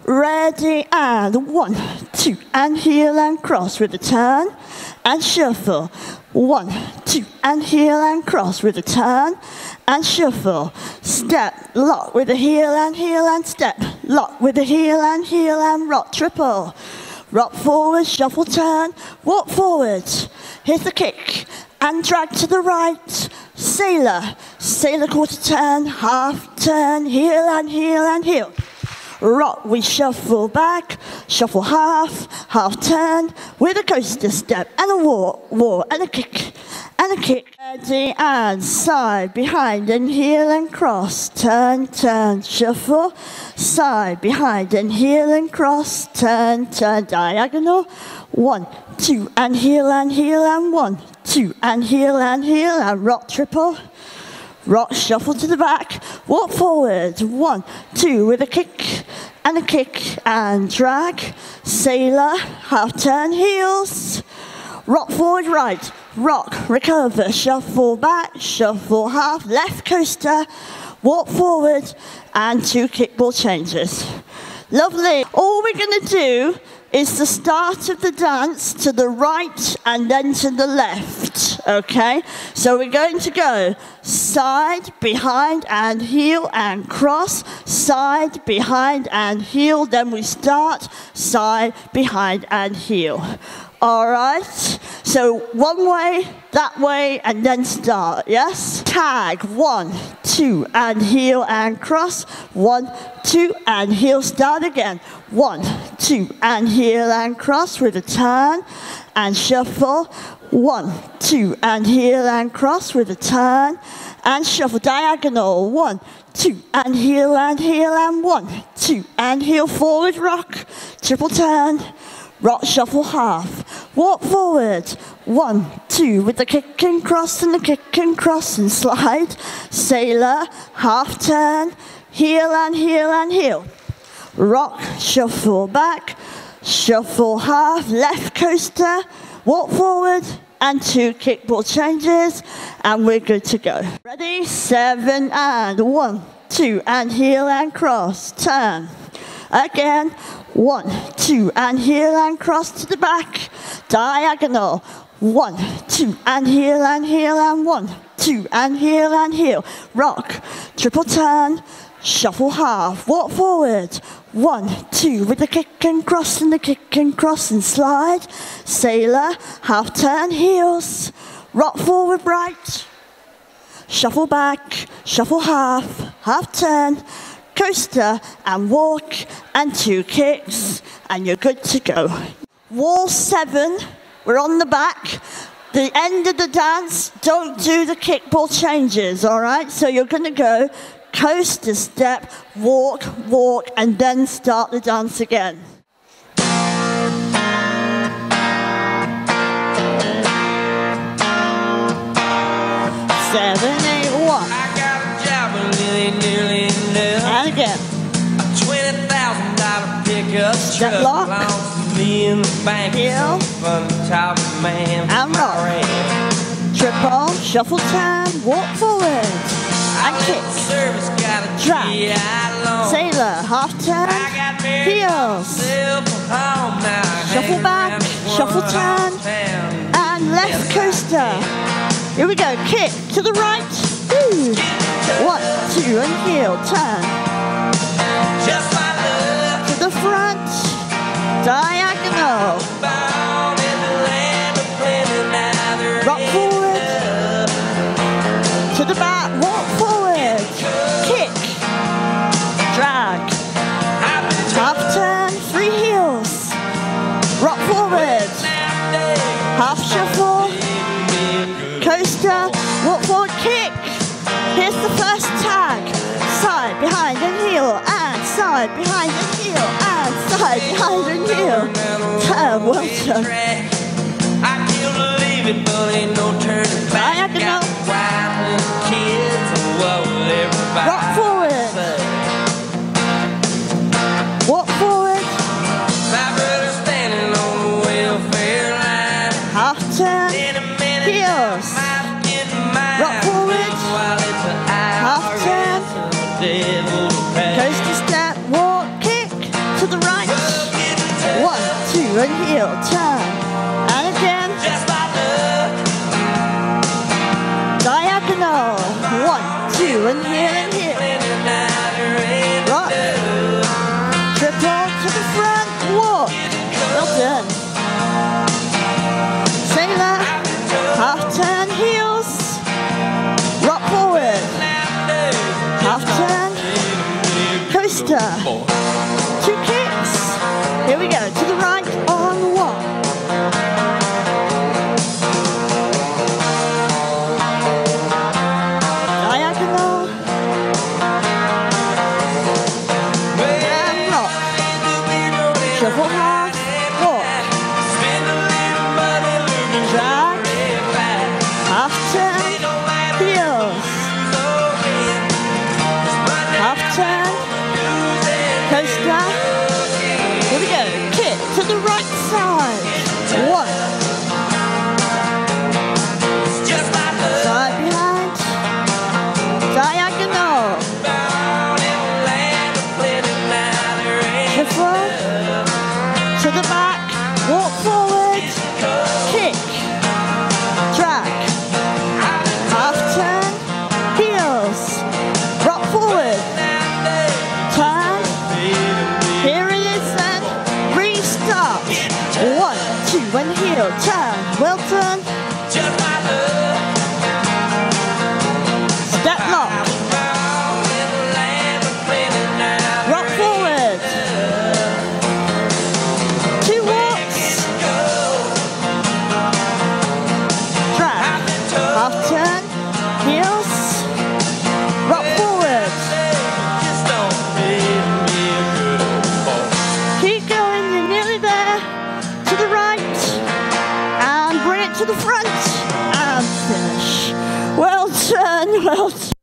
Ready, and 1, 2, and heel and cross with a turn, and shuffle. 1, 2, and heel and cross with a turn, and shuffle. Step, lock with a heel and step. Lock with a heel and rock, triple. Rock forward, shuffle, turn, walk forward. Here's the kick, and drag to the right. Sailor, sailor quarter turn, half turn, heel and heel. Rock, we shuffle back, shuffle half, half turn, with a coaster step, and a walk, and a kick, and a kick. Ready, and side, behind, and heel and cross, turn, turn, shuffle, side, behind, and heel and cross, turn, turn, diagonal, 1, 2, and heel, and 1, 2, and heel, and rock, triple. Rock, shuffle to the back, walk forward, 1, 2, with a kick, and drag, sailor, half turn, heels, rock forward, right, rock, recover, shuffle back, shuffle half, left coaster, walk forward, and 2 kickball changes. Lovely. All we're going to do is the start of the dance to the right and then to the left, okay? So we're going to go side, behind, and heel, and cross, side, behind, and heel. Then we start side, behind, and heel. All right? So one way, that way, and then start, yes? Tag, 1, 2, and heel, and cross, 1, 2, and heel, start again. 1, 2, and heel, and cross with a turn, and shuffle. 1, 2, and heel, and cross with a turn, and shuffle, diagonal. 1, 2, and heel, and 1, 2, and heel, forward rock, triple turn, rock, shuffle half, walk forward, 1, 2, with the kick and cross, and the kick and cross, and slide, sailor, half turn, heel, and heel, rock, shuffle back, shuffle half, left coaster, walk forward, and 2 kickball changes, and we're good to go. Ready, 7, and 1, 2, and heel, and cross, turn, again, 1, 2, and heel, and cross to the back, diagonal, 1, 2, and heel, and 1, 2, and heel, rock, triple turn, shuffle half, walk forward, 1, 2, with the kick and cross, and the kick and cross, and slide, sailor, half turn, heels, rock forward right, shuffle back, shuffle half, half turn, coaster, and walk, and 2 kicks, and you're good to go. Wall 7, we're on the back. The end of the dance, don't do the kickball changes, all right? So you're going to go coaster step, walk, walk, and then start the dance again. 7, 8, 1. I got a job nearly enough. And again. A $20,000 pickup Step truck lock. belongs to me in the bank. Heel. From the top of man. And rock. Triple, shuffle turn, walk forward. And kick. Service got a Drag. GI loan. Sailor, half turn, I got married heels. myself a home now. Shuffle back, shuffle turn, and left coaster. Here we go, kick to the right. Woo. 1, 2, and heel, turn. Just my love. To the front, diagonal. Bound in the land of plenty, now there Rock ain't forward. enough. To the back, walk forward. Kick, drag. Half turn, 3 heels. Rock forward. Half shuffle. Coaster, walk forward, kick. Here's the first tag. Side, behind, and heel. And side, behind, and heel. And side, behind, and heel. Turn, well done. I can't believe it, but ain't no turning back. Diagonal. Got wife and kids, and what will everybody Rock forward. say? Walk forward. My brother standing on the welfare line. Half turn. In a minute, Heels. I might get mine. Rock forward. While it's an Half turn. devil to pay. Coaster step, walk, kick. To the and heel, turn, and again. Just my love. Diagonal, 1, 2, and heel, rock, triple to the front, walk, well done. Sailor, half turn, heels, rock forward, half turn, coaster, 2 kicks, here we go, to the right on 1. Shuffle half, walk, drag, half turn, heels, half turn, coaster, here we go, kick to the right side, 1, side behind, diagonal, shuffle, to the back, walk forward, kick, drag, half turn, heels, rock forward, turn, here it is and restart, 1, 2 and heel, turn, well done, step lock, rock forward, 2 walks, drag, half turn, heels, rock forward, keep going, you're nearly there, to the right, and bring it to the front, and finish. Well done, well done.